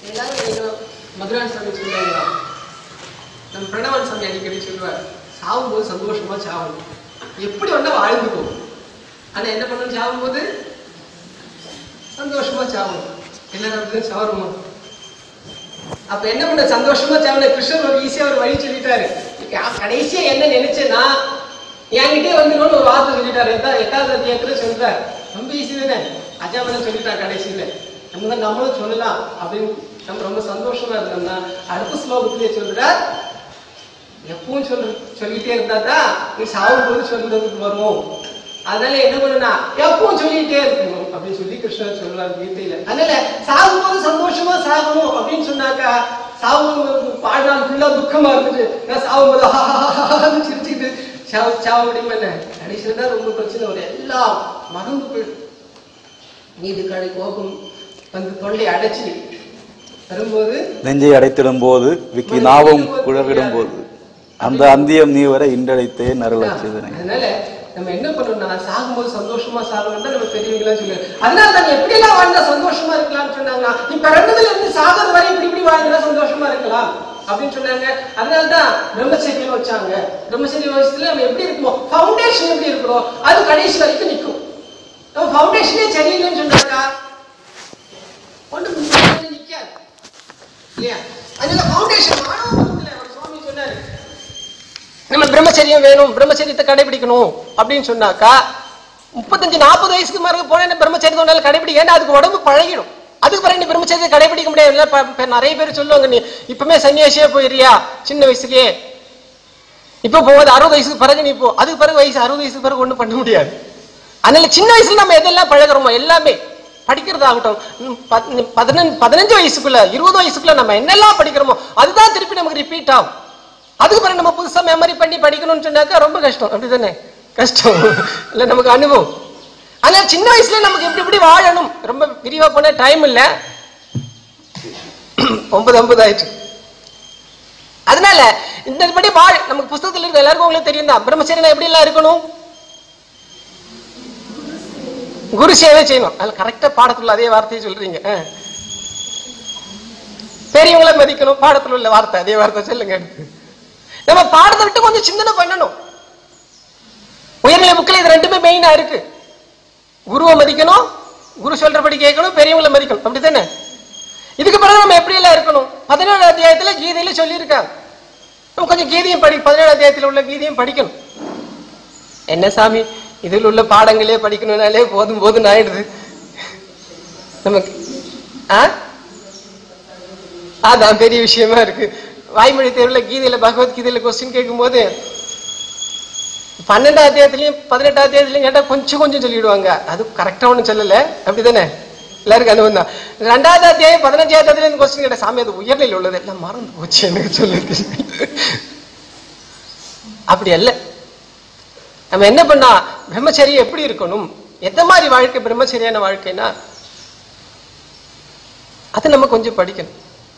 எல்லாரும் மதுரான் சாமி சொல்லுவாங்க, நம்ம பிரணவன் சாமி அடிக்கடி சொல்லுவார், சாகும்போது சந்தோஷமா சாகணும், எப்படி வந்தா வாழ்ந்துக்கும், ஆனா என்ன பண்ணணும், சாகும்போது சந்தோஷமா சாகணும். எல்லாரும் சாவருமா? அப்ப என்ன பண்ண, சந்தோஷமா சாவணும். கிருஷ்ணன் ஒரு ஈஸியா ஒரு வழி சொல்லிட்டாரு. கடைசியா என்ன நினைச்சேன்னா என்கிட்டே வந்துடும் ஒரு வார்த்தை சொல்லிட்டாரு. 8வது அத்தியாயத்துல சொல்றாரு, ரொம்ப ஈஸி தானே, அஜாமன் சொல்லிட்டாரு கடைசியில. நம்மளும் சொல்லலாம் அப்படின்னு நம்ம ரொம்ப சந்தோஷமா இருந்தோம்னா அடுத்த ஸ்லோகத்திலே சொல்றார், எப்பவும் சொல்லிட்டே இருந்தா தான் நீ சாகும் போது சொல்றதுக்கு வரும். அதனால என்ன பண்ணுனா எப்பவும் சொல்லிட்டே இருக்கணும் அப்படின்னு சொல்லி கிருஷ்ணர் சொல்றாரு கீதையில. அதனால சாகும்போது சந்தோஷமா சாகணும் அப்படின்னு சொன்னாக்கா, சாகும்போது பாடுறான் ஃபுல்லா துக்கமா இருந்துட்டு நான் சாகும்போது சிரிச்சுக்கிட்டு சாவ முடியுமா என்ன? கடைசியில தான் ரொம்ப பிரச்சனை வரும், எல்லாம் மறந்து போயிடும். நீதி கடை கோபம் வந்து தொண்டை அடைச்சு வரும்போது, நெஞ்சை அடைத்திடும் போது, விக்கி நாவும் குழவிடும் போது, அந்த அந்தியம் நீ வரை இன்றடைத்தே நரலட்சதனை. அதனால நம்ம என்ன பண்ணணும்னா சாகும்போது சந்தோஷமா சாகணும் தான் நம்ம பெரியவங்களா சொல்லுவாங்க. அதனால தான் எப்படி எல்லாம் வாழ்ந்தா சந்தோஷமா இருக்கலாம்னு சொன்னாங்க. நீ பிறந்ததுல இருந்து சாகர வரை இப்படி வாழ்ந்தா சந்தோஷமா இருக்கலாம் அப்படின்னு சொன்னாங்க. அதனாலதான் பிரம்மச்சரியம் வச்சாங்க. பிரம்மச்சரிய வயசுல நம்ம எப்படி இருக்கோம், ஃபவுண்டேஷன் எப்படி இருக்கிறோம் அது கடைசி வரைக்கும் நிற்கும். நம்ம ஃபவுண்டேஷனே சரியில்லைன்னு சொன்னாக்கா ஒன்றும் நிக்காது இல்லையா? அதனால ஃபவுண்டேஷன் சுவாமி சொன்னாரு, நம்ம பிரம்மச்சரியம் வேணும், பிரம்மச்சரியத்தை கடைபிடிக்கணும் அப்படின்னு சொன்னாக்கா 35-40 வயசுக்கு மேல போன பிரம்மச்சரியத்தை கடைபிடிக்க, ஏன்னா அதுக்கு உடம்பு பழகிடும். அதுக்கு பிறகு நீ பிரம்மச்சரியத்தை கடைபிடிக்க முடியாது. நிறைய பேர் சொல்லுவாங்க, நீ இப்பவுமே சன்னியாசியா போயிரியா சின்ன வயசுலயே, இப்ப போவது 60 வயசுக்கு பிறகு நீ போ, அதுக்கு பிறகு வயசு 60 வயசுக்கு பிறகு ஒண்ணும் பண்ண முடியாது. அதனால சின்ன வயசுல நம்ம எதெல்லாம் பழகிறோமோ எல்லாமே படிக்கிறதாகட்டும், 15 வயசுக்குள்ள 20 வயசுக்குள்ள நம்ம என்னெல்லாம் படிக்கிறோமோ அதுதான் திருப்பி நமக்கு ரிப்பீட் ஆகும். அதுக்கு பிறகு நம்ம புதுசா மெமரி பண்ணி படிக்கணும்னு சொன்னாக்கா ரொம்ப கஷ்டம். அப்படித்தானே? கஷ்டம் இல்ல, நமக்கு அனுபவம். ஆனா சின்ன வயசுல நமக்கு எப்படி வாழணும் ரொம்ப விரிவா போன டைம் இல்ல, 9:50 ஆயிடுச்சு. அதனால இந்தபடி வாழ் நமக்கு புத்தகத்துல இருக்க எல்லாருக்கும் உங்களுக்கு தெரியும் தான். பிரம்மச்சரியனா எப்படி எல்லாம் இருக்கணும், குரு சேவை செய்யணும். அதுல கரெக்டா பாடத்துல அதே வார்த்தையை சொல்றீங்க. பெரியவங்களை மதிக்கணும், பாடத்துல உள்ள வார்த்தை அதே வார்த்தை சொல்லுங்க. நம்ம பாடத்தை விட்டு கொஞ்சம் சிந்தனை பண்ணணும். உயர்நிலை புக்கில் இது ரெண்டுமே மெயினா இருக்கு. குருவை மதிக்கணும், குரு சொல்றபடி கேட்கணும், பெரியவங்களை மதிக்கணும். அப்படித்தானே? இதுக்கு பிறகு நம்ம எப்படி எல்லாம் இருக்கணும், 17 அத்தியாயத்துல கீதையில சொல்லியிருக்காங்க. நம்ம கொஞ்சம் கீதையும் 17 அத்தியாயத்துல உள்ள கீதையும் படிக்கணும். என்ன சாமி இதில் உள்ள பாடங்களே படிக்கணும்னாலே போதும் ஆயிடுது நமக்கு. அதான் பெரிய விஷயமா இருக்கு. வாய்மொழி தேர்வுல கீதையில பகவத்கீதையில கொஸ்டின் கேட்கும் போது 12 அத்தியாயத்திலையும் 18 அத்தியாயத்திலையும் கேட்டா கொஞ்சம் சொல்லிடுவாங்க. அது கரெக்டா ஒண்ணு சொல்லல. அப்படித்தானே? எல்லாருக்கும் அனுபவம் தான். 2வது அத்தியாயம் 15 அத்தியாயத்துல கொஸ்டின் கேட்ட, சாமி அது உயர்நிலையில் உள்ளது எல்லாம் மறந்து போச்சு எனக்கு சொல்லுது. அப்படி அல்ல. நம்ம என்ன பண்ணா பிரம்மச்சரியம் எப்படி இருக்கணும், எந்த மாதிரி வாழ்க்கை பிரம்மச்சரியான வாழ்க்கைன்னா அது நம்ம கொஞ்சம் படிக்கணும்.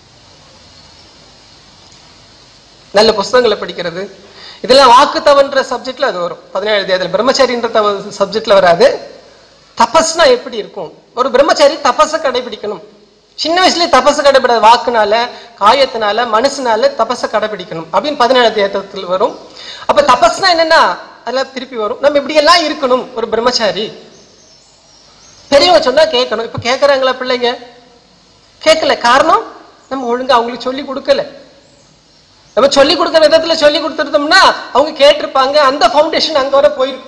நல்ல புஸ்தகங்களை படிக்கிறது, இதெல்லாம் வாக்கு தவன்ற சப்ஜெக்ட்ல அது வரும். 17 அத்தியாயத்துல பிரம்மச்சரின்ற சப்ஜெக்ட்ல வராது. தபஸ்னா எப்படி இருக்கும், ஒரு பிரம்மச்சாரி தபஸை கடைபிடிக்கணும். சின்ன வயசுலயே தபஸை கடைபிடிக்காத, வாக்குனால காயத்தினால மனசுனால தபஸை கடைபிடிக்கணும் அப்படின்னு 17 அத்தியாயத்துல வரும். அப்ப தபஸ்னா என்னன்னா அதெல்லாம் திருப்பி வரும். நம்ம இப்படி எல்லாம் இருக்கணும் ஒரு பிரம்மச்சாரி. பெரியவங்க சொன்னா கேட்கணும். இப்ப கேட்கறாங்களா பிள்ளைங்க? கேட்கல. காரணம் நம்ம ஒழுங்கா அவங்களுக்கு சொல்லி கொடுக்கல. நம்ம சொல்லி கொடுக்குற விதத்துல சொல்லி கொடுத்துருந்தோம்னா அவங்க கேட்டிருப்பாங்க. அந்த ஃபவுண்டேஷன் அங்க வர போயிருக்கு.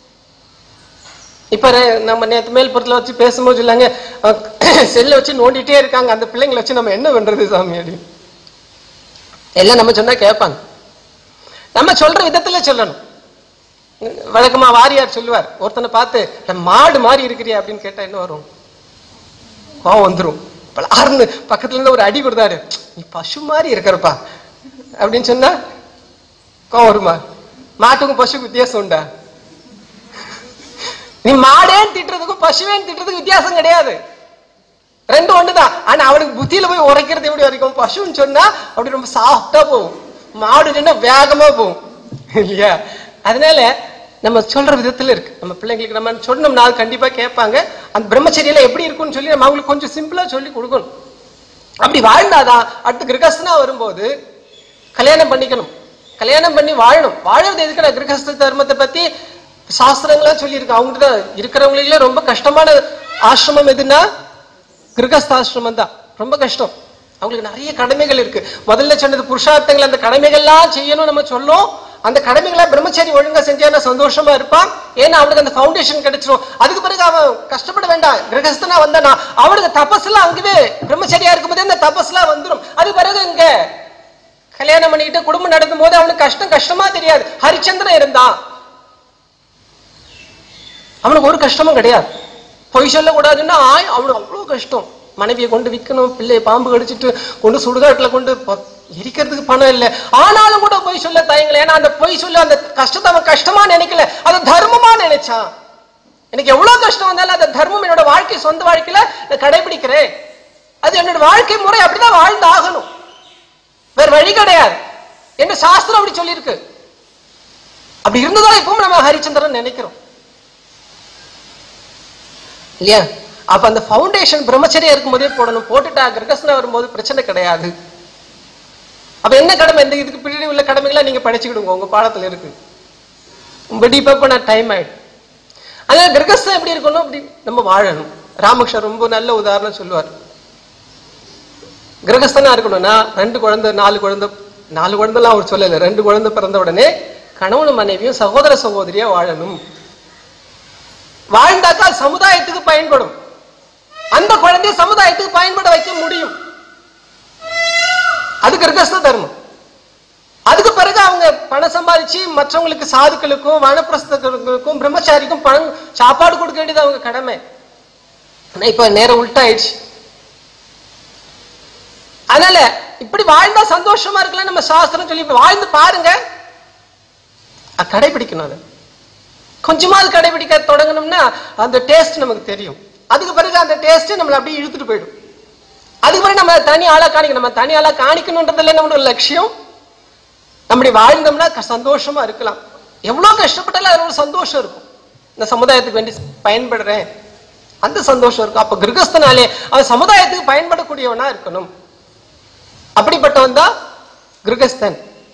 இப்ப நம்ம நேற்று மேல்புறத்துல வச்சு பேசும்போது சொல்லாங்க, செல்ல வச்சு நோண்டிட்டே இருக்காங்க, அந்த பிள்ளைங்களை வச்சு நம்ம என்ன பண்றது சாமி அப்படின்னு. எல்லாம் நம்ம சொன்னா கேட்பாங்க. நம்ம சொல்ற விதத்துல சொல்லணும். வழக்கமா வாரியார் சொல்லுவார், ஒருத்தனை பார்த்து மாடு மாதிரி இருக்கிறியா அப்படின்னு கேட்டா என்ன வரும்? கோவம் வந்துரும். பலாருன்னு பக்கத்துல இருந்து ஒரு அடி கொடுத்தாரு, நீ பசு மாதிரி இருக்கிறப்பா அப்படின்னு சொன்னா கோவம் வருமா? மாட்டுக்கும் பசுக்கும் வித்தியாசம் உண்டா? நீ மாடேன்னு திட்டுறதுக்கும் பசுவேன்னு திட்டுறதுக்கு வித்தியாசம் கிடையாது, ரெண்டும் ஒண்ணுதான். ஆனா அவனுக்கு புத்தியில போய் உரைக்கிறது எப்படி வரைக்கும்? பசுன்னு சொன்னா அப்படி ரொம்ப சாஃப்டா போகும், மாடு சொன்னா வேகமா போகும் இல்லையா? அதனால நம்ம சொல்ற விதத்துல இருக்கு. நம்ம பிள்ளைங்களுக்கு நம்ம சொன்னோம்னா கண்டிப்பா கேட்பாங்க. அந்த பிரம்மச்சரியெல்லாம் எப்படி இருக்கும்னு சொல்லி நம்ம அவங்களுக்கு கொஞ்சம் சிம்பிளா சொல்லி கொடுக்கணும். அப்படி வாழ்ந்தாதான் அடுத்து கிரகஸ்தனா வரும்போது கல்யாணம் பண்ணிக்கணும், கல்யாணம் பண்ணி வாழணும். வாழறது எதுக்கு? நான் கிரகஸ்த தர்மத்தை பத்தி சாஸ்திரங்களா சொல்லியிருக்கேன். அவங்ககிட்ட இருக்கிறவங்களே ரொம்ப கஷ்டமான ஆசிரமம் எதுன்னா கிரகஸ்தாசிரமம் தான். ரொம்ப கஷ்டம், அவங்களுக்கு நிறைய கடமைகள் இருக்கு. முதல்ல சொன்னது புருஷார்த்தங்கள், அந்த கடமைகள்லாம் செய்யணும் நம்ம சொல்லும். அந்த கடமைகளை பிரம்மச்சாரி ஒழுங்கா செஞ்சானா சந்தோஷமா இருப்பான். ஏன்னா அவனுக்கு அந்த ஃபவுண்டேஷன் கிடைச்சிடும். அதுக்கு பிறகு அவன் கஷ்டப்பட வேண்டாம். கிரகஸ்தனா வந்தானா அவனுக்கு தபஸ்லாம் அங்கவே பிரம்மச்சாரியா இருக்கும்போதே அந்த தபஸ்லாம் வந்துடும். அது பிறகு இங்க கல்யாணம் பண்ணிக்கிட்டு குடும்பம் நடக்கும் போது அவனுக்கு கஷ்டமா தெரியாது. ஹரிச்சந்திரன் இருந்தான், அவனுக்கு ஒரு கஷ்டமும் கிடையாது. பொய் சொல்லக்கூடாதுன்னா அவனுக்கு அவ்வளவு கஷ்டம். மனைவியை கொண்டு விற்கணும், பிள்ளையை பாம்பு கடிச்சிட்டு கொண்டு சுடுகாட்டுல கொண்டு எரிக்கிறதுக்கு பணம் இல்லை. ஆனாலும் கூட பொய் சொல்ல தயங்கல. ஏன்னா அந்த பொய் சொல்ல அந்த கஷ்டத்தை அவன் கஷ்டமா நினைக்கல, அதை தர்மமா நினைச்சான். எனக்கு எவ்வளவு கஷ்டம் வந்தாலும் அந்த தர்மம் என்னோட வாழ்க்கை, சொந்த வாழ்க்கையில நான் கடைபிடிக்கிறேன். அது என்னோட வாழ்க்கை முறை, அப்படிதான் வாழ்ந்து ஆகணும், வேற வழி கிடையாது என்ன சாஸ்திரம் அப்படி சொல்லியிருக்கு. அப்படி இருந்ததா இப்பவும் நம்ம ஹரிச்சந்திரன் நினைக்கிறோம் இல்லையா? அப்ப அந்த ஃபவுண்டேஷன் பிரம்மச்சரியா இருக்கும் போதே போடணும். போட்டுட்டா கிரகஸ்தனா வரும்போது பிரச்சனை கிடையாது. அப்ப என்ன கடமை, இந்த இதுக்கு பின்னாடி உள்ள கடமைகளை நீங்க படிச்சுக்கிடுங்க, உங்க பாடத்துல இருக்கு. டீப்பா நான் டைம் ஆயிடும். அதனால கிரகஸ்தன் எப்படி இருக்கணும், அப்படி நம்ம வாழணும். ராமகிருஷ்ணர் ரொம்ப நல்ல உதாரணம் சொல்லுவார். கிரகஸ்தனா இருக்கணும்னா 2 குழந்தை 4 குழந்தைலாம் அவர் சொல்லல, 2 குழந்தை பிறந்த உடனே கணவனும் மனைவியும் சகோதர சகோதரியா வாழணும். வாழ்ந்தாக்கா சமுதாயத்துக்கு பயன்படும். அந்த குழந்தைய சமுதாயத்துக்கு பயன்பட வைக்க முடியும். அது கிரகஸ்த தர்மம். அதுக்கு பிறகு அவங்க பணம் சம்பாதிச்சு மற்றவங்களுக்கு, சாதுக்களுக்கும் வானப்பிரஸ்தர்களுக்கும் பிரம்மச்சாரிக்கும் பணம் சாப்பாடு கொடுக்க வேண்டியது அவங்க கடமை. இப்ப நேரம் உள்டாயிடுச்சு. அதனால இப்படி வாழ்ந்தா சந்தோஷமா இருக்கலாம் நம்ம சாஸ்திரம் சொல்லி வாழ்ந்து பாருங்க. கடைபிடிக்கணும். அது கொஞ்சமாவது கடைபிடிக்க தொடங்கணும்னா அந்த டேஸ்ட் நமக்கு தெரியும். அதுக்கு பிறகு அந்த டேஸ்ட் நம்மளை அப்படியே இழுத்துட்டு போயிடும். அதுக்கு பிறகு நம்ம தனி ஆளா காணிக்கணும். நம்ம தனி ஆளா காணிக்கணும்ன்றதுல நம்மளோட லட்சியம். நம்முடைய வாழ்ந்தோம்னா சந்தோஷமா இருக்கலாம். எவ்வளவு கஷ்டப்பட்டாலும் அதுல ஒரு சந்தோஷம் இருக்கும். இந்த சமுதாயத்துக்கு வேண்டி பயன்படுறேன், அந்த சந்தோஷம் இருக்கும். அப்ப கிரகஸ்தனாலே அவன் சமுதாயத்துக்கு பயன்படக்கூடியவனா இருக்கணும். அப்படிப்பட்டவன் தான் கிரகஸ்தன்.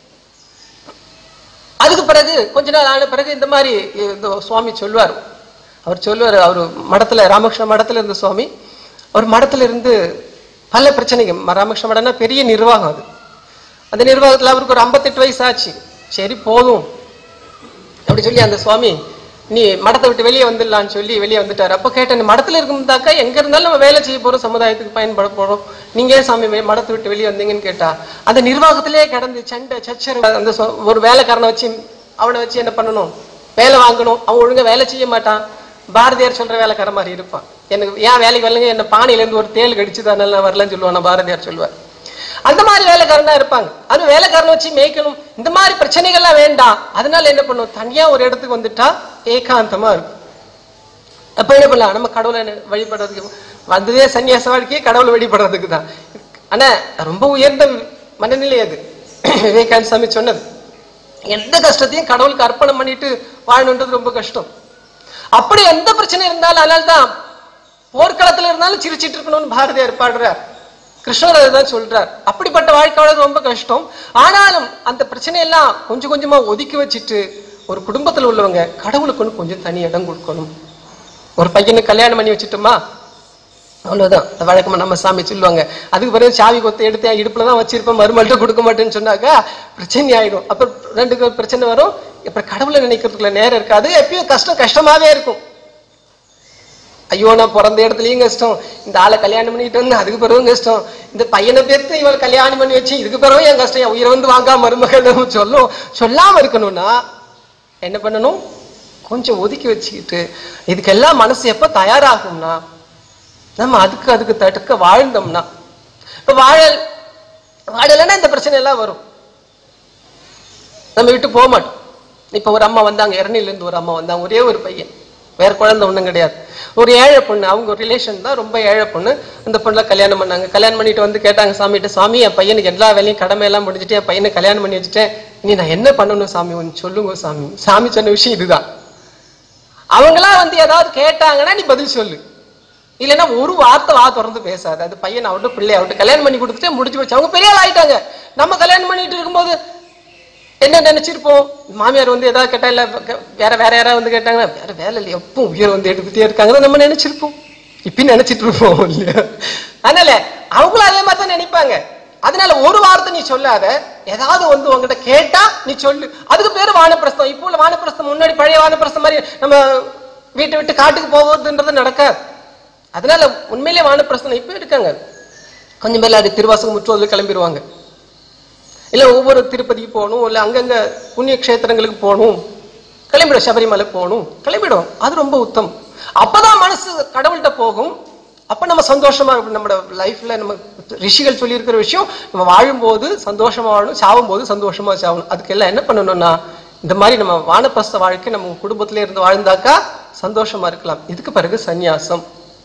அதுக்கு பிறகு கொஞ்ச நாள் ஆன பிறகு இந்த மாதிரி சுவாமி சொல்லுவார். அவர் மடத்துல, ராமகிருஷ்ண மடத்துல இருந்த சுவாமி, அவர் மடத்துல இருந்து பல பிரச்சனைகள். ராமகிருஷ்ண மடம்னா பெரிய நிர்வாகம். அது அந்த நிர்வாகத்துல அவருக்கு ஒரு 58 வயசு ஆச்சு. சரி போதும் அப்படி சொல்லி அந்த சுவாமி, நீ மடத்தை விட்டு வெளியே வந்துடலான்னு சொல்லி வெளியே வந்துட்டாரு. அப்போ கேட்டேன், மடத்துல இருக்கும்தாக்கா எங்க இருந்தாலும் நம்ம வேலை செய்ய போறோம், சமுதாயத்துக்கு பயன்பட போறோம், நீங்க ஏன் சாமி மடத்தை விட்டு வெளியே வந்தீங்கன்னு கேட்டா, அந்த நிர்வாகத்திலேயே கிடந்து சண்டை சச்சரவு. அந்த ஒரு வேலைக்காரனை வச்சு அவனை வச்சு என்ன பண்ணணும், வேலை வாங்கணும். அவன் ஒழுங்கா வேலை செய்ய மாட்டான். பாரதியார் சொல்ற வேலைக்கார மாதிரி இருப்பான். எனக்கு ஏன் வேலைக்கு வரலங்க, என்ன பானையில இருந்து ஒரு தேல் கடிச்சுதான் அதனால நான் வரலன்னு சொல்லுவான் பாரதியார் சொல்லுவார். அந்த மாதிரி வேலைக்காரனா இருப்பாங்க. அது வேலைக்காரனை வச்சு மேய்க்கணும். இந்த மாதிரி பிரச்சனைகள்லாம் வேண்டாம். அதனால என்ன பண்ணும், தனியா ஒரு இடத்துக்கு வந்துட்டா ஏகாந்தமா இருக்கும். அப்ப என்ன பண்ணலாம், நம்ம கடவுளை வழிபடுறதுக்கு வந்ததே சன்னியாச வாழ்க்கையே கடவுளை வழிபடுறதுக்கு தான். ஆனா ரொம்ப உயர்ந்த மனநிலை அது. விவேகானந்த சாமி சொன்னது, எந்த கஷ்டத்தையும் கடவுளுக்கு அர்ப்பணம் பண்ணிட்டு வாழணுன்றது ரொம்ப கஷ்டம். அப்படி எந்த பிரச்சனை இருந்தாலும், அதனால்தான் போர்க்களத்துல இருந்தாலும் சிரிச்சிட்டு இருக்கணும்னு பாரதியார் பாடுறார். கிருஷ்ணர் அதுதான் சொல்றார். அப்படிப்பட்ட வாழ்க்கை ரொம்ப கஷ்டம். ஆனாலும் அந்த பிரச்சனையெல்லாம் கொஞ்சம் கொஞ்சமா ஒதுக்கி வச்சுட்டு ஒரு குடும்பத்துல உள்ளவங்க கடவுளுக்குன்னு கொஞ்சம் தனி இடம் கொடுக்கணும். ஒரு பையனுக்கு கல்யாணம் பண்ணி வச்சுட்டோமா, அவ்வளவுதான். வழக்கமா நம்ம சாமி சொல்லுவாங்க, அதுக்கு பிறகு சாவி கொத்த எடுத்து இடுப்புலதான் வச்சிருப்பேன், மருமல்கிட்ட கொடுக்க மாட்டேன்னு சொன்னாக்கா பிரச்சனை ஆயிடும். அப்புறம் 2 பிரச்சனை வரும். இப்ப கடவுளை நினைக்கிறதுக்குள்ள நேரம் இருக்காது. எப்பயும் கஷ்டமாவே இருக்கும். ஐயோ நான் பிறந்த இடத்துலயும் கஷ்டம், இந்த ஆளை கல்யாணம் பண்ணிட்டு வந்து அதுக்கு பிறகும் கஷ்டம், இந்த பையனை பேர்த்து இவள் கல்யாணம் பண்ணி வச்சு இதுக்கு பிறகு என் கஷ்டம், என் உயிரை வந்து வாங்காம மருமகள் சொல்லாம இருக்கணும்னா என்ன பண்ணணும், கொஞ்சம் ஒதுக்கி வச்சுக்கிட்டு இதுக்கெல்லாம் மனசு எப்ப தயாராகும்னா நம்ம அதுக்கு தடுக்க வாழ்ந்தோம்னா. இப்ப வாழலைன்னா இந்த பிரச்சனை எல்லாம் வரும், நம்ம விட்டு போக மாட்டோம். இப்ப ஒரு அம்மா வந்தாங்க, இரணில இருந்து ஒரு அம்மா வந்தாங்க, ஒரே ஒரு பையன், வேற குழந்தை ஒண்ணும் கிடையாது. ஒரு ஏழை பொண்ணு, அவங்க ஒரு ரிலேஷன் தான், ரொம்ப ஏழை பொண்ணு. அந்த பொண்ணுல கல்யாணம் பண்ணாங்க. கல்யாணம் பண்ணிட்டு வந்து கேட்டாங்க சாமிகிட்ட, சாமி என் பையனுக்கு எல்லா வேலையும் கடமையெல்லாம் முடிஞ்சுட்டு என் பையனை கல்யாணம் பண்ணி வச்சுட்டேன், இனி நான் என்ன பண்ணணும் சாமி, ஒன்று சொல்லுங்க சாமி. சாமி சொன்ன விஷயம் இதுதான். அவங்களா வந்து ஏதாவது கேட்டாங்கன்னா நீ பதில் சொல்லு, இல்லைன்னா ஒரு வார்த்தை திறந்து பேசாது. அது பையன் ஆகட்டும் பிள்ளை ஆகட்டும் கல்யாணம் பண்ணி கொடுத்துட்டு முடிச்சு வச்சு அவங்க பெரிய ஆள் ஆயிட்டாங்க. நம்ம கல்யாணம் பண்ணிட்டு இருக்கும்போது என்ன நினைச்சிருப்போம், மாமியார் வந்து ஏதாவது கேட்டா இல்ல வேற யாராவது வந்து கேட்டாங்கன்னா வேற வேலை இல்லை எப்போ உயிரை வந்து எடுத்துட்டே இருக்காங்க நம்ம நினைச்சிருப்போம். இப்பயும் நினைச்சிட்டு இருப்போம் இல்லையா? அதனால அவங்களும் அதே மாதிரி தான் நினைப்பாங்க. அதனால ஒரு வார்த்தை நீ சொல்லாத, ஏதாவது வந்து உங்ககிட்ட கேட்டா நீ சொல்லு. அதுக்கு பேரு வானப்பிரஸ்தம். இப்போ உள்ள வானப்பிரஸ்தம் முன்னாடி பழைய வானப்பிரஸ்தம் மாதிரி நம்ம வீட்டை விட்டு காட்டுக்கு போவதுன்றது நடக்காது. அதனால உண்மையிலே வானப்பிரஸ்தம் இப்ப இருக்காங்க. கொஞ்சம் பேர்ல அது திருவாசகம் முற்றுவதில் கிளம்பிடுவாங்க. இல்ல ஒவ்வொரு திருப்பதிக்கு போகணும், இல்ல அங்கங்க புண்ணிய கஷேத்திரங்களுக்கு போகணும், கிளம்பிடும். சபரிமலை போகணும், கிளம்பிடும். அது ரொம்ப உத்தம். அப்பதான் மனசு கடவுள்கிட்ட போகும். அப்ப நம்ம சந்தோஷமா நம்மளோட லைஃப்ல நம்ம ரிஷிகள் சொல்லி இருக்கிற விஷயம், நம்ம வாழும்போது சந்தோஷமா வாழணும், சாவும் போது சந்தோஷமா சாவணும். அதுக்கெல்லாம் என்ன பண்ணணும்னா இந்த மாதிரி நம்ம வானப்பிரஸ்த வாழ்க்கை நம்ம குடும்பத்திலே இருந்து வாழ்ந்தாக்கா சந்தோஷமா இருக்கலாம். இதுக்கு பிறகு சந்நியாசம்.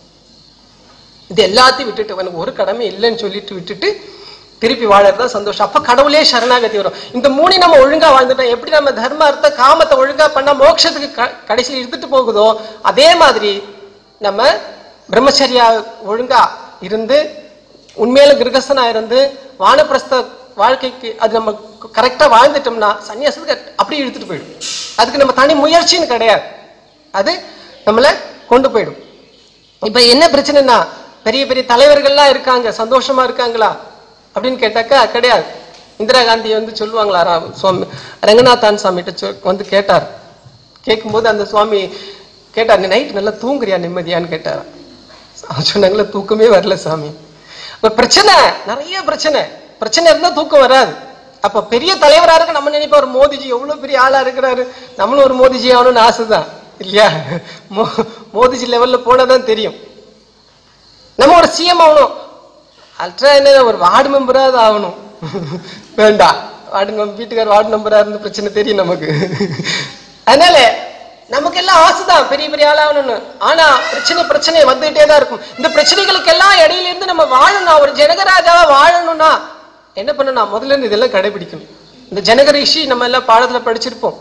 இது எல்லாத்தையும் விட்டுட்டு எனக்கு ஒரு கடமை இல்லைன்னு சொல்லிட்டு விட்டுட்டு திருப்பி வாழறதா சந்தோஷம். அப்ப கடவுளே சரணாகதி வரும். இந்த மூணு நம்ம ஒழுங்கா வாழ்ந்துட்டோம். எப்படி நம்ம தர்ம அர்த்த காமத்தை ஒழுங்கா பண்ணா மோட்சத்துக்கு கடைசியில் எடுத்துட்டு போகுதோ அதே மாதிரி நம்ம பிரம்மச்சரியா ஒழுங்கா இருந்து உண்மையில கிரகஸ்தனா இருந்து வானப்பிரஸ்த வாழ்க்கைக்கு அது நம்ம கரெக்டா வாழ்ந்துட்டோம்னா சன்னியாசத்துக்கு அப்படியே எடுத்துட்டு போயிடும். அதுக்கு நம்ம தனி முயற்சின்னு கிடையாது, அது நம்மள கொண்டு போயிடும். இப்ப என்ன பிரச்சனைனா பெரிய பெரிய தலைவர்கள்லாம் இருக்காங்க, சந்தோஷமா இருக்காங்களா அப்படின்னு கேட்டாக்கா கிடையாது. இந்திரா காந்தி வந்து சொல்லுவாங்களா, சுவாமி ரங்கநாதன் சாமிகிட்ட வந்து கேட்டார். கேட்கும்போது அந்த சுவாமி கேட்டார், நீ நைட் நல்லா தூங்குறியா நிம்மதியான்னு கேட்டார். சொன்னாங்களா தூக்கமே வரல சாமி. இப்ப பிரச்சனை நிறைய பிரச்சனை இருந்தா தூக்கம் வராது. அப்ப பெரிய தலைவரா இருக்கு நம்ம நினைப்போம், ஒரு மோதிஜி எவ்வளவு பெரிய ஆளா இருக்கிறாரு, நம்மளும் ஒரு மோதிஜி ஆகணும்னு ஆசைதான் இல்லையா? மோதிஜி லெவல்ல போனதான் தெரியும். நம்ம ஒரு சிஎம் ஆகணும், அல்ட்ரா என்ன ஒரு வார்டு மெம்பராவது ஆகணும். வேண்டாம், வீட்டுக்கார் வார்டு மெம்பரா இருந்து பிரச்சனை தெரியும் நமக்கு. அதனால நமக்கு எல்லாம் ஆசைதான் பெரிய பெரிய ஆளாகணும்னு. ஆனா பிரச்சனை வந்துகிட்டே தான் இருக்கும். இந்த பிரச்சனைகளுக்கு எல்லாம் இடையில இருந்து நம்ம வாழணும், ஒரு ஜனகராஜாவா வாழணும்னா என்ன பண்ணணும், முதல்ல இருந்து இதெல்லாம் கடைபிடிக்கணும். இந்த ஜனக ரிஷி நம்ம எல்லாம் பாடத்துல படிச்சிருப்போம்.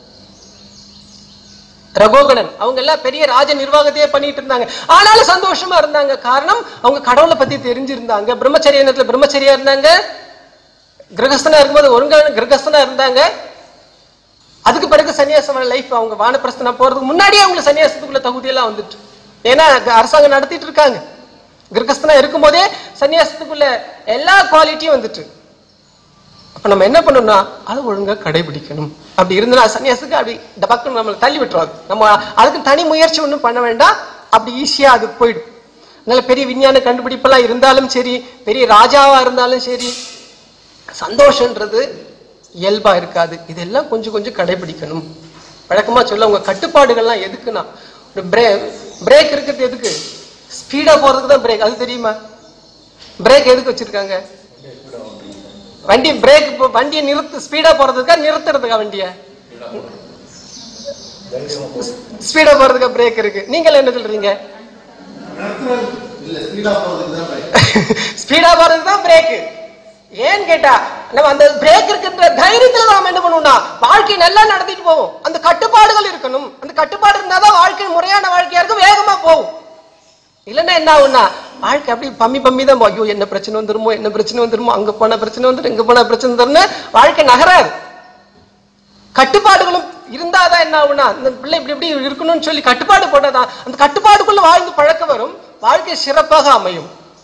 ரகோகணன் அவங்க எல்லாம் பெரிய ராஜ நிர்வாகத்தையே பண்ணிட்டு இருந்தாங்க, ஆனாலும் சந்தோஷமா இருந்தாங்க. காரணம் அவங்க கடவுளை பத்தி தெரிஞ்சிருந்தாங்க, பிரம்மச்சரியா இருந்தாங்க, கிரகஸ்தனா இருக்கும்போது ஒருங்கான கிரகஸ்தனா இருந்தாங்க. அதுக்கு பிறகு சன்னியாசம் லைஃப் அவங்க வானப்பிரஸ்தனா போறதுக்கு முன்னாடியே அவங்க சன்னியாசத்துக்குள்ள தகுதியெல்லாம் வந்துட்டு, ஏன்னா அரசாங்கம் நடத்திட்டு இருக்காங்க. கிரகஸ்தனா இருக்கும் போதே சன்னியாசத்துக்குள்ள எல்லா குவாலிட்டியும் வந்துட்டு. அப்ப நம்ம என்ன பண்ணணும்னா அதை ஒழுங்கா கடைபிடிக்கணும். அப்படி இருந்தா சன்னியாசத்துக்கு அப்படி இந்த பக்கம் நம்மளை தள்ளி விட்டுறாது. நம்ம அதுக்கு தனி முயற்சி ஒன்றும் பண்ண வேண்டாம், அப்படி ஈஸியா அது போயிடும். அதனால பெரிய விஞ்ஞான கண்டுபிடிப்பெல்லாம் இருந்தாலும் சரி, பெரிய ராஜாவா இருந்தாலும் சரி, சந்தோஷன்றது இயல்பா இருக்காது. இதெல்லாம் கொஞ்சம் கொஞ்சம் கடைபிடிக்கணும். வழக்கமா சொல்ல உங்க கட்டுப்பாடுகள்லாம் எதுக்குன்னா, ஒரு பிரேக் இருக்கிறது எதுக்கு, ஸ்பீடா போறதுக்கு தான் பிரேக். அது தெரியுமா? பிரேக் எதுக்கு வச்சிருக்காங்க? வண்டி பிரேக் வண்டியை நிறுத்து ஸ்பீடா போறதுக்கா நிறுத்துறதுக்கா? வண்டிய ஸ்பீடா போறதுக்கா பிரேக் இருக்கு. நீங்க என்ன சொல்றீங்க? ஸ்பீடா போறதுக்கு தான் பிரேக். ஏன்னு கேட்டா நம்ம அந்த பிரேக் இருக்கின்ற தைரியத்துல நாம என்ன பண்ணுவோம்னா வாழ்க்கை நல்லா நடத்திட்டு போவோம். அந்த கட்டுப்பாடுகள் இருக்கணும். அந்த கட்டுப்பாடு இருந்தாதான் வாழ்க்கை முறையான வாழ்க்கையா இருக்கும், வேகமா போகும். இல்லைன்னா என்ன ஆகும்னா வாழ்க்கை அப்படி பம்மி தான் ஐயோ என்ன பிரச்சனை வந்துருமோ, அங்க போன பிரச்சனை வந்துடும், இங்க போன பிரச்சனை வந்துடும், வாழ்க்கை நகராது. கட்டுப்பாடுகளும் இருந்தாதான் என்ன ஆகும்னா இந்த பிள்ளை இப்படி இருக்கணும்னு சொல்லி கட்டுப்பாடு போட்டாதான் அந்த கட்டுப்பாடுக்குள்ள வாழ்ந்து பழக்கம் வரும், வாழ்க்கை சிறப்பாக அமையும்.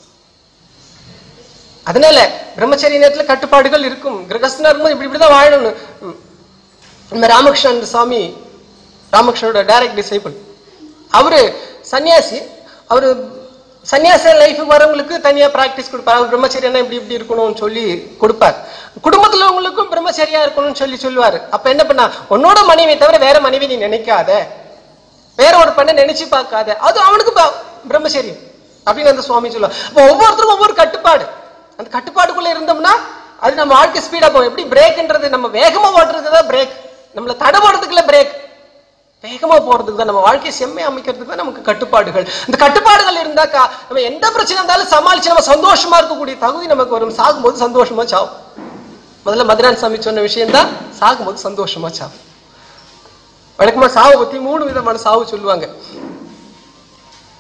அதனால பிரம்மச்சரிய நேரத்துல கட்டுப்பாடுகள் இருக்கும். கிரகஸ்தனா இருக்கும்போது இப்படிதான் வாழணும். நம்ம ராமகிருஷ்ணன் சுவாமி, ராமகிருஷ்ணனோட டைரக்ட் டிசைபிள், அவரு சன்னியாசி. அவரு சன்னியாச லைஃபுக்கு வரவங்களுக்கு தனியா பிராக்டிஸ் கொடுப்பார். அவர் பிரம்மச்சரியனா இப்படி இருக்கணும்னு சொல்லி கொடுப்பார். குடும்பத்துல உங்களுக்கும் பிரம்மச்சரியா இருக்கணும்னு சொல்லி சொல்லுவாரு. அப்ப என்ன பண்ணா, உன்னோட மனைவியை தவிர வேற மனைவி நீ நினைக்காத, வேற ஒரு பண்ண நினைச்சு பார்க்காத, அது அவனுக்கு பிரம்மச்சரியம் அப்படின்னு அந்த சுவாமி சொல்லுவார். அப்ப ஒவ்வொருத்தருக்கும் ஒவ்வொரு கட்டுப்பாடு. அந்த கட்டுப்பாடுக்குள்ள இருந்தோம்னா அது நம்ம வாழ்க்கை ஸ்பீடா போகும். எப்படி பிரேக்ன்றது நம்ம வேகமா ஓட்டுறதுக்கு தான் பிரேக், நம்மள தடை போடுறதுக்குள்ள பிரேக். வேகமா போறதுக்கு தான், நம்ம வாழ்க்கையை செம்மையா அமைக்கிறதுக்கு தான் நமக்கு கட்டுப்பாடுகள். இந்த கட்டுப்பாடுகள் இருந்தாக்கா நம்ம எந்த பிரச்சனை இருந்தாலும் சமாளிச்சு நம்ம சந்தோஷமா இருக்கக்கூடிய தகுதி நமக்கு வரும். சாகும்போது சந்தோஷமா சாவும். முதல்ல மதுரான் சாமி சொன்ன விஷயம் தான், சாகும்போது சந்தோஷமா சாவும். வழக்கமா சாவு பத்தி 3 விதமான சாவு சொல்லுவாங்க.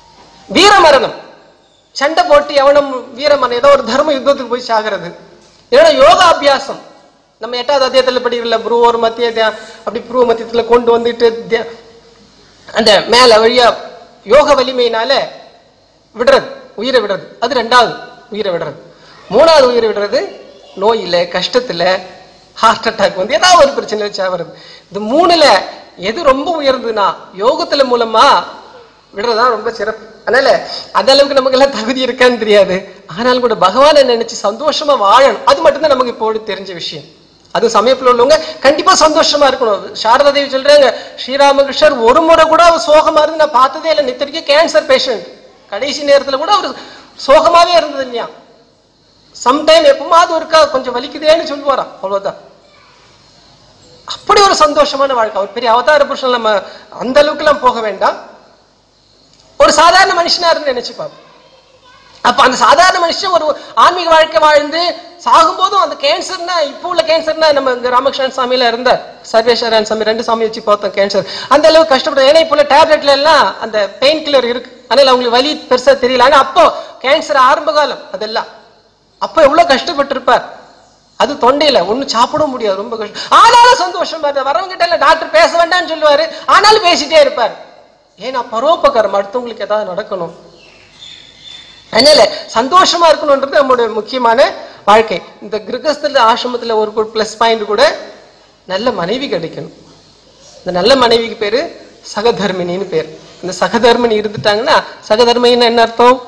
வீர மரணம், சண்டை போட்டு எவனும் வீரமரணம், ஏதோ ஒரு தர்ம யுத்தத்துக்கு போய் சாகிறது. ஏன்னா யோகாபியாசம் நம்ம 8வது அத்தியாயத்துல படிக்கல, புருவோர் மத்திய அப்படி புருவ மத்தியத்துல கொண்டு வந்துட்டு அந்த மேல வழியா யோக வலிமையினால விடுறது, உயிரை விடுறது. அது 2வது உயிரை விடுறது. 3வது உயிரை விடுறது நோயில, கஷ்டத்துல, ஹார்ட் அட்டாக் வந்து ஏதாவது ஒரு பிரச்சனை வச்சா வருது. இந்த 3ல எது ரொம்ப உயர்ந்ததுன்னா யோகத்துல மூலமா விடுறதுதான் ரொம்ப சிறப்பு. அதனால அந்த அளவுக்கு நமக்கு எல்லாம் தகுதி இருக்கான்னு தெரியாது. ஆனாலும் கூட பகவானை நினைச்சு சந்தோஷமா வாழணும். அது மட்டும்தான் நமக்கு இப்போ தெரிஞ்ச விஷயம். அது சமயத்துல உள்ளவங்க கண்டிப்பா சந்தோஷமா இருக்கணும். சாரதா தேவி சொல்றாங்க, ஸ்ரீராமகிருஷ்ணர் ஒரு முறை கூட அவர் சோகமா இருந்து நான் பார்த்ததே இல்லை. நித்திரிக்கு கேன்சர் பேஷண்ட், கடைசி நேரத்துல கூட அவர் சோகமாவே இருந்தது இல்லையா. சம்டைம் எப்பமாவது ஒருக்கா கொஞ்சம் வலிக்குதேன்னு சொல்லுவாராம், அவ்வளவுதான். அப்படி ஒரு சந்தோஷமான வாழ்க்கை. அவர் பெரிய அவதார புருஷன், நம்ம அந்த அளவுக்கு எல்லாம் போக வேண்டாம். ஒரு சாதாரண மனுஷனா இருந்து நினைச்சுப்பாரு. அப்ப அந்த சாதாரண மனுஷன் ஒரு ஆன்மீக வாழ்க்கை வாழ்ந்து சாகும்போதும் அந்த கேன்சர்னா, இப்போ உள்ள கேன்சர்னா நம்ம ராமகிருஷ்ணன் சாமியில இருந்த சர்வேஸ்வரன் சாமி 2 சாமி வச்சு பார்த்தோம். கேன்சர் அந்த அளவுக்கு கஷ்டப்படும். ஏன்னா இப்போ டேப்லெட்ல எல்லாம் அந்த பெயின் கில்லர் இருக்கு, அதனால அவங்களுக்கு வலி பெருசா தெரியல. ஆனா அப்போ கேன்சர் ஆரம்ப காலம் அதெல்லாம் அப்போ எவ்வளவு கஷ்டப்பட்டு இருப்பார். அது தொண்டையில ஒன்னும் சாப்பிட முடியாது, ரொம்ப கஷ்டம். ஆனாலும் சந்தோஷமா இருந்தார். வரவங்க கிட்ட எல்லாம் டாக்டர் பேச வேண்டாம்னு சொல்லுவாரு, ஆனாலும் பேசிட்டே இருப்பார். ஏன்னா பரோபகாரம், அடுத்தவங்களுக்கு ஏதாவது நடக்கணும். அதனால சந்தோஷமா இருக்கணும்ன்றது நம்மளுடைய முக்கியமான வாழ்க்கை. இந்த கிரகஸ்தல ஆசிரமத்துல ஒரு பிளஸ் பாயிண்ட் கூட நல்ல மனைவி கிடைக்கணும். இந்த நல்ல மனைவிக்கு பேரு சகதர்மினின்னு பேர். இந்த சகதர்மினி இருந்துட்டாங்கன்னா, சகதர்மின்னு என்ன அர்த்தம்?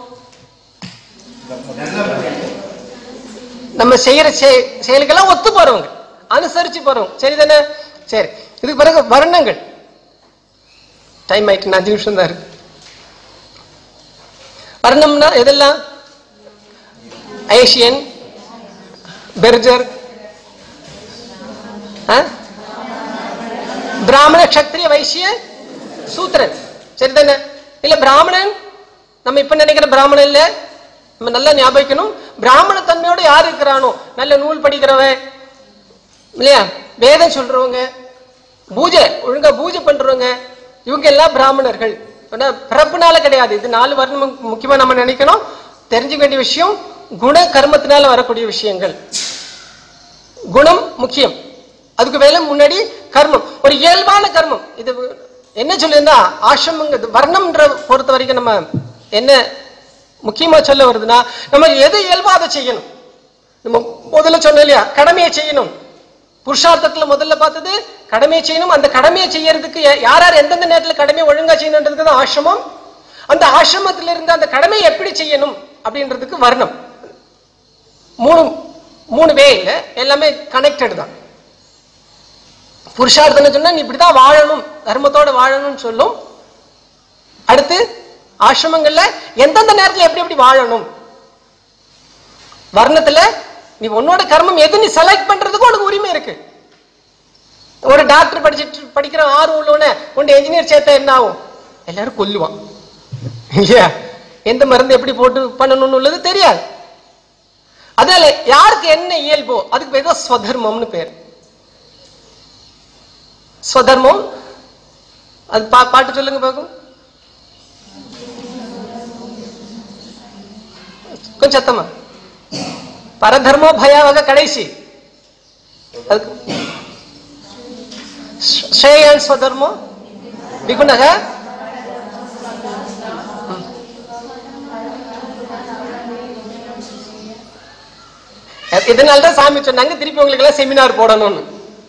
நம்ம செய்யற செயலுக்கெல்லாம் ஒத்து போறவங்க, அனுசரிச்சு போறவங்க. சரிதானே? சரி, இதுக்கு பிறகு வர்ணங்கள். டைம் ஆயிட்டு, 5 நிமிஷம் தான் இருக்கு. வர்ணம்னா எதெல்லாம்? ஏசியன், பெர்ஜர், பிராமண, கஷத்திரிய, வைசிய, சூத்திரன். சரிதானே? இல்ல பிராமணன் நம்ம இப்ப நினைக்கிற பிராமணன் இல்ல. நம்ம நல்லா ஞாபகிக்கணும், பிராமண தன்மையோட யாரு இருக்கிறானோ, நல்ல நூல் படிக்கிறவன் இல்லையா, வேதம் சொல்றவங்க, பூஜை ஒழுங்கா பூஜை பண்றவங்க, இவங்க எல்லாம் பிராமணர்கள். பிறப்புனால கிடையாது. இது 4 வர்ணம் முக்கியமா நம்ம நினைக்கணும். தெரிஞ்சுக்க வேண்டிய விஷயம், குண கர்மத்தினால வரக்கூடிய விஷயங்கள். குணம் முக்கியம், அதுக்கு வேலை முன்னாடி கர்மம், ஒரு இயல்பான கர்மம். இது என்ன சொல்லியிருந்தா ஆசிரமங்க வர்ணம்ன்ற பொறுத்த வரைக்கும் நம்ம என்ன முக்கியமா சொல்ல வருதுன்னா, நம்ம எது இயல்பா அதை செய்யணும். நம்ம முதல்ல சொன்னோம் இல்லையா, கடமையை செய்யணும். புருஷார்த்தத்துல முதல்ல பார்த்தது கடமையை செய்யணும். அந்த கடமையை செய்யறதுக்கு யார் யார் எந்தெந்த நேரத்தில் கடமையை ஒழுங்கா செய்யணுன்றதுக்கு தான் ஆசிரமம். அந்த ஆசிரமத்துல இருந்து அந்த கடமையை எப்படி செய்யணும் அப்படின்றதுக்கு வர்ணம். 3 வே இல்ல, எல்லாமே கனெக்டட் தான். புருஷார்த்தம் சொன்னா நீ இப்படிதான் வாழணும், தர்மத்தோட வாழணும்னு சொல்லும். அடுத்து ஆசிரமங்கள்ல எந்தெந்த நேரத்துல எப்படி எப்படி வாழணும். வர்ணத்துல நீ உன்னோட கர்மம் எது நீ செலக்ட் பண்றதுக்கு உனக்கு உரிமை இருக்கு. ஒரு டாக்டர் படிக்கிற ஆர்வம் உள்ளவன உன் என்ஜினியர் சேர்த்தா என்ன ஆகும்? எல்லாரும் கொல்லுவான் இல்லையா? எந்த மருந்து எப்படி போட்டு பண்ணணும்னு உள்ளது தெரியாது. அதனால யாருக்கு என்ன இயல்போ அதுக்கு பேர் தான் ஸ்வதர்மம்னு பேர். ஸ்வதர்மம் அது பாட்டு சொல்லுங்க பாக்கும், கொஞ்சம் சத்தமா. பரதர்மோ பயாவக கடைசி ஸ்ரேயான் ஸ்வதர்மோ விகுணக. இதனால்தான் சாமி சொன்னாங்க திருப்பி உங்களுக்கு எல்லாம் செமினார் போடணும்னு.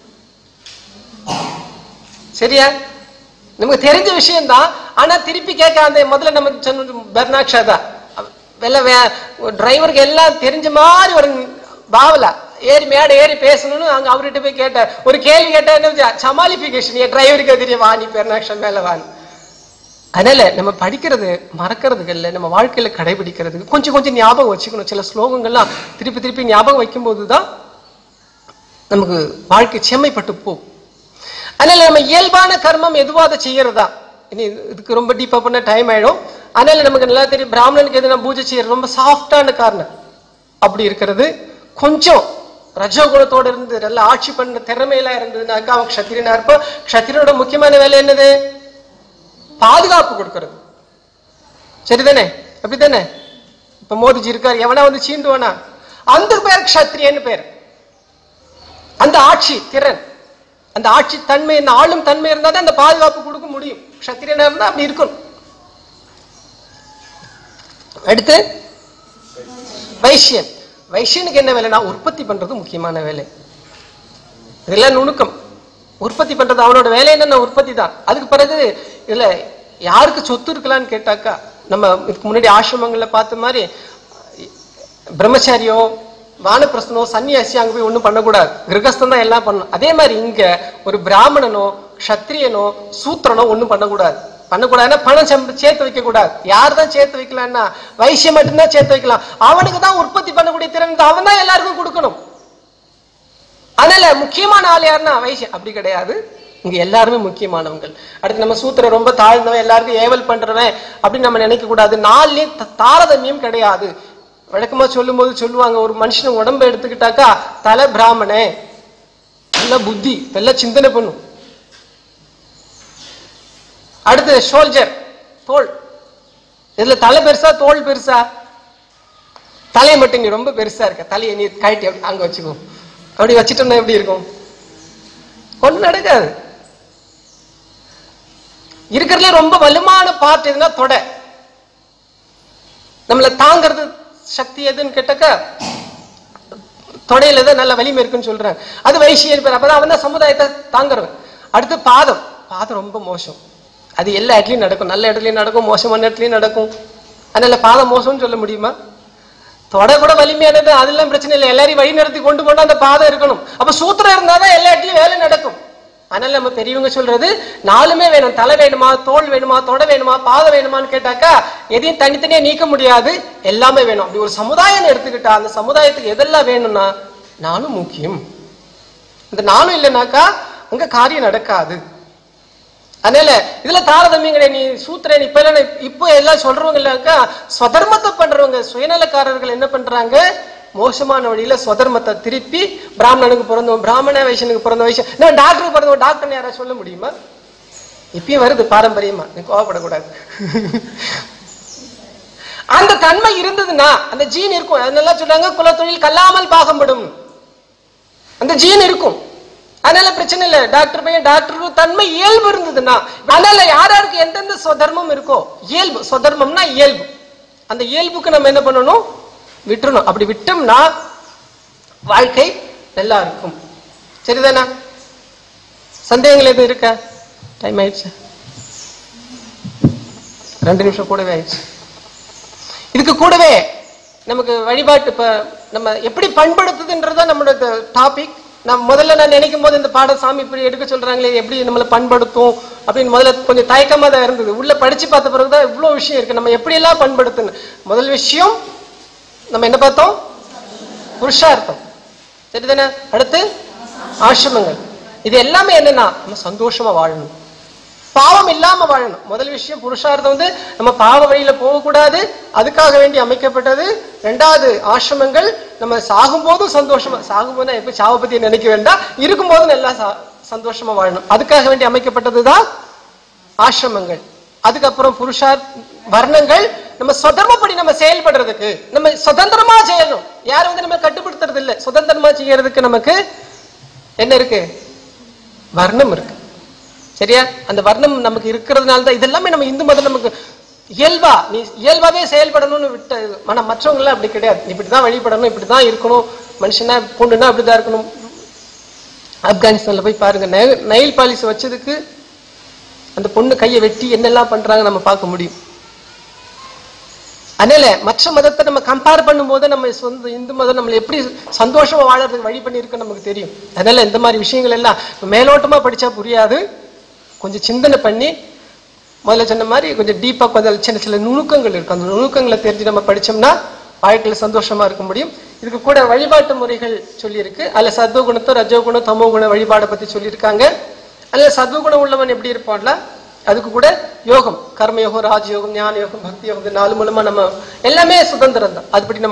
சரியா? நமக்கு தெரிஞ்ச விஷயம் தான், ஆனா திருப்பி கேட்க அந்த முதல்ல நம்ம சொன்ன பர்னாக்ஷா தான். டிரைவருக்கு எல்லாம் தெரிஞ்ச மாதிரி ஒரு பாவலா ஏறி மேடை ஏறி பேசணும்னு அங்க அவர்கிட்ட போய் கேட்ட ஒரு கேள்வி கேட்டா என்ன சமாளிபிகேஷன், என் டிரைவருக்கு தெரியும் வா நீ பெர்னாக்ஷன் மேல வான்னு. அதனால நம்ம படிக்கிறது மறக்கிறதுக்கு இல்லை, நம்ம வாழ்க்கையில கடைபிடிக்கிறதுக்கு கொஞ்சம் கொஞ்சம் ஞாபகம் வச்சுக்கணும். சில ஸ்லோகங்கள்லாம் திருப்பி திருப்பி ஞாபகம் வைக்கும் போதுதான் நமக்கு வாழ்க்கை செம்மைப்பட்டு போகும். அதனால நம்ம இயல்பான கர்மம் எதுவோ அதை செய்யறதா. இனி இதுக்கு ரொம்ப டீப்பா பண்ண டைம் ஆயிடும். அதனால நமக்கு நல்லா தெரியும், பிராமணனுக்கு எதுனா பூஜை செய்யறது ரொம்ப சாஃப்டான காரணம் அப்படி இருக்கிறது. கொஞ்சம் ரஜோகுணத்தோட இருந்து நல்லா ஆட்சி பண்ண திறமையில இருந்ததுனாக்கா அவன் க்ஷத்திரியனா இருப்பான். க்ஷத்திரியனோட முக்கியமான வேலை என்னது? பாதுகாப்பு கொடுக்கறது. சரிதானே? அப்படித்தானே? இப்ப மோதிஜி இருக்காரு, எவனா வந்து சீண்டுவானா? அந்த பேர் க்ஷத்ரியன்னு பேர். அந்த ஆட்சி திறன், அந்த ஆட்சி தன்மை, ஆளும் தன்மை இருந்தா தான் அந்த பாதுகாப்பு கொடுக்க முடியும். க்ஷத்ரியனா இருந்தா அப்படி இருக்கும். அடுத்து வைசியன். வைசியனுக்கு என்ன வேலைனா உற்பத்தி பண்றது முக்கியமான வேலை. இதெல்லாம் நுணுக்கம். உற்பத்தி பண்றது அவனோட வேலை என்னன்னா உற்பத்தி தான். அதுக்கு பிறகு இதுல யாருக்கு சொத்து இருக்கலான்னு கேட்டாக்கா, நம்ம இதுக்கு முன்னாடி ஆசிரமங்கள்ல பார்த்த மாதிரி பிரம்மச்சாரியோ வானப்பிரஸ்தனோ சன்னியாசி அங்க போய் ஒண்ணும் பண்ணக்கூடாது, கிரகஸ்தன் தான் எல்லாம் பண்ணணும். அதே மாதிரி இங்க ஒரு பிராமணனோ க்ஷத்ரியனோ சூத்திரனோ ஒண்ணும் பண்ணக்கூடாதுன்னா பணம் சேர்த்து வைக்க கூடாது. யார் தான் சேர்த்து வைக்கலாம்னா வைசியம் மட்டும்தான் சேர்த்து வைக்கலாம். அவனுக்கு தான் உற்பத்தி பண்ணக்கூடிய திறன், அவன் தான் எல்லாருக்கும் கொடுக்கணும். அதனால முக்கியமான ஆள் யாருன்னா வைசியம். அப்படி கிடையாது, இங்க எல்லாருமே முக்கியமானவங்க. அடுத்து நம்ம சூத்திர ரொம்ப தாழ்ந்தவன், எல்லாருக்கும் ஏவல் பண்றவன் அப்படின்னு நம்ம நினைக்க கூடாது. நாலுலயும் தாரதமியம் கிடையாது. வழக்கமா சொல்லும் போது சொல்லுவாங்க, ஒரு மனுஷன் உடம்பு எடுத்துக்கிட்டாக்கா தலை பிராமணே, நல்ல புத்தி, நல்ல சிந்தனை பண்ணும். அடுத்து சோல்ஜர், தோல். இதுல தலை பெருசா தோல் பெருசா? தலையை மட்டும் நீ ரொம்ப பெருசா இருக்க, தலையை நீ கழட்டி அங்க வச்சுக்கோ. அப்படி வச்சுட்டோம்னா எப்படி இருக்கும்? ஒண்ணு நடக்காது. இருக்கிறதுல ரொம்ப வலுமான பார்ட் எதுனா தொடை. நம்மளை தாங்கிறது சக்தி எதுன்னு கேட்டாக்கா தொடையில தான் நல்ல வலிமை இருக்குன்னு சொல்றாங்க. அது வைசியன் பேர். அப்பதான் அவன் தான் சமுதாயத்தை தாங்குறவன். அடுத்து பாதம். பாதம் ரொம்ப மோசம். அது எல்லா இடத்துலயும் நடக்கும், நல்ல இடத்துலயும் நடக்கும், மோசமான இடத்துலயும் நடக்கும். அதனால பாதம் மோசம்னு சொல்ல முடியுமா? தொடை கூட வலிமையானது, அதெல்லாம் பிரச்சனை இல்லை. எல்லாரையும் வழி நடத்தி கொண்டு போனா அந்த பாதம் இருக்கணும். அப்ப சூத்திரம் இருந்தாதான் எல்லா இடத்துலயும் வேலை நடக்கும். அதனால நம்ம பெரியவங்க சொல்றது நாலுமே வேணும். தலை வேணுமா, தோல் வேணுமா, தொடை வேணுமா, பாதம் வேணுமான்னு கேட்டாக்கா எதையும் தனித்தனியா நீக்க முடியாது, எல்லாமே வேணும். அப்படி ஒரு சமுதாயம் எடுத்துக்கிட்டா அந்த சமுதாயத்துக்கு எதெல்லாம் வேணும்னா நானும் முக்கியம். இந்த நானும் இல்லைனாக்கா அங்க காரியம் நடக்காது. அதனால இதுல தாரதமியம் கிடையாது. நீ சூத்திரன் இப்ப எல்லாம் சொல்றவங்க இல்லக்கா ஸ்வதர்மத்தை பண்றவங்க சுயநலக்காரர்கள் என்ன பண்றாங்க, மோசமான வழியில ஸ்வதர்மத்தை திருப்பி பிராமணனுக்கு பிறந்தவன் பிராமண, வைசியனுக்கு பிறந்த வைசியன், நான் டாக்டருக்கு பிறந்தவன் டாக்டர் யாரா சொல்ல முடியுமா? இப்பயும் வருது பாரம்பரியமா, நீ கோவப்படக்கூடாது. அந்த தன்மை இருந்ததுன்னா அந்த ஜீன் இருக்கும். அதனால சொல்றாங்க குலத்தொழில் கல்லாமல் பாகப்படும். அந்த ஜீன் இருக்கும். அதனால பிரச்சனை இல்லை. டாக்டர் பையன் டாக்டர் தன்மை இயல்பு இருந்ததுன்னா, அதனால யாராருக்கு எந்தெந்த ஸ்வதர்மம் இருக்கோ, இயல்பு ஸ்வதர்மம்னா இயல்பு, அந்த இயல்புக்கு நம்ம என்ன பண்ணணும், விட்டுறணும். அப்படி விட்டோம்னா வாழ்க்கை நல்லா இருக்கும். சரிதானா? சந்தேகங்கள் எதுவும் இருக்கா? டைம் ஆயிடுச்சு, 2 நிமிஷம் கூடவே ஆயிடுச்சு. இதுக்கு கூடவே நமக்கு வழிபாட்டு இப்ப நம்ம எப்படி பண்படுத்துதுன்றதான் நம்மளோட டாபிக். நான் முதல்ல நினைக்கும் போது இந்த பாடம் சாமி இப்படி எடுக்க சொல்றாங்களே, எப்படி நம்மளை பண்படுத்தும் அப்படின்னு முதல்ல கொஞ்சம் தயக்கமா தான் இருந்தது. உள்ள படிச்சு பார்த்த பிறகுதான் இவ்வளவு விஷயம் இருக்கு, நம்ம எப்படி எல்லாம் பண்படுத்தணும். முதல் விஷயம் நம்ம என்ன பார்த்தோம், புருஷார்த்தம். சரிதானே? அடுத்து ஆசிரமங்கள். இது எல்லாமே என்னன்னா நம்ம சந்தோஷமா வாழணும், பாவம் இல்லாம வாழணும். முதல் விஷயம் புருஷார்த்தம் வந்து நம்ம பாவ வழியில போகக்கூடாது, அதுக்காக வேண்டி அமைக்கப்பட்டது. 2வது ஆசிரமங்கள், நம்ம சாகும் போதும் சந்தோஷமா, சாகும் போது எப்ப சாவை பத்தி நினைக்க வேண்டாம், இருக்கும் போது நல்லா சந்தோஷமா வாழணும், அதுக்காக வேண்டி அமைக்கப்பட்டதுதான் ஆசிரமங்கள். அதுக்கப்புறம் வர்ணங்கள், நம்ம சுதர்மப்படி நம்ம செயல்படுறதுக்கு நம்ம சுதந்திரமா செய்யணும், யாரும் வந்து நம்ம கட்டுப்படுத்துறது இல்லை. சுதந்திரமா செய்யறதுக்கு நமக்கு என்ன இருக்கு, வர்ணம் இருக்கு. சரியா? அந்த வர்ணம் நமக்கு இருக்கிறதுனால தான் இதெல்லாமே நம்ம இந்து மதம் நமக்கு இயல்பா, நீ இயல்பாவே செயல்படணும்னு விட்ட மன. மற்றவங்க எல்லாம் அப்படி கிடையாது, இப்படிதான் வழிபடணும், இப்படிதான் இருக்கணும், மனுஷனா பொண்ணுன்னா அப்படிதான் இருக்கணும். ஆப்கானிஸ்தான்ல போய் பாருங்க, நெயில் பாலிஷ் வச்சதுக்கு அந்த பொண்ணு கையை வெட்டி என்னெல்லாம் பண்றாங்க நம்ம பார்க்க முடியும். அதனால மற்ற மதத்தை நம்ம கம்பேர் பண்ணும் போது நம்ம சொந்த இந்து மதம் நம்மளை எப்படி சந்தோஷமா வாழறதுக்கு வழி பண்ணிருக்கு நமக்கு தெரியும். அதனால இந்த மாதிரி விஷயங்கள் எல்லாம் மேலோட்டமா படிச்சா புரியாது, கொஞ்சம் சிந்தனை பண்ணி முதல்ல சொன்ன மாதிரி கொஞ்சம் டீப்பா கொஞ்சம் சின்ன சின்ன நுணுக்கங்கள் இருக்கு, அந்த நுணுக்கங்களை தெரிஞ்சு நம்ம படிச்சோம்னா வாழ்க்கையில சந்தோஷமா இருக்க முடியும். இதுக்கு கூட வழிபாட்டு முறைகள் சொல்லியிருக்கு. அதுல சத்துவகுணத்தோ ரஜோகுணம் தமோ குண வழிபாடை பத்தி சொல்லியிருக்காங்க. அதுல சத்துவகுணம் உள்ளவன் எப்படி இருப்பான்ல, அதுக்கு கூட யோகம், கர்மயோகம், ராஜயோகம், ஞான யோகம், பக்தி யோகம், 4 மூலமா நம்ம எல்லாமே சுதந்திரம் தான். அதுபடி நம்ம